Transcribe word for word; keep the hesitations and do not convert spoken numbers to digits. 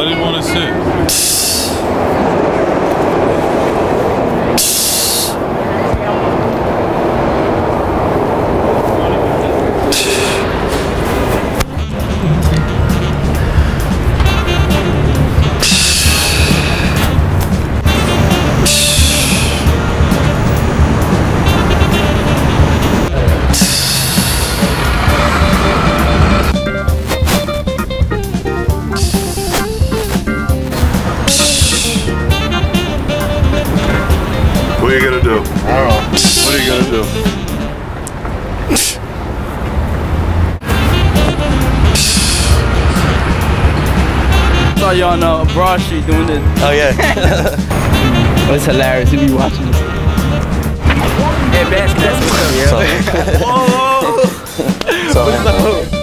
Why do you want to sit? What are you gonna do? I don't know. What are you gonna do? I saw you on uh, Broad Street doing this. Oh yeah. It's hilarious if you watching this. Yeah, best, that's what's up, yeah. So, Whoa! so, What's up?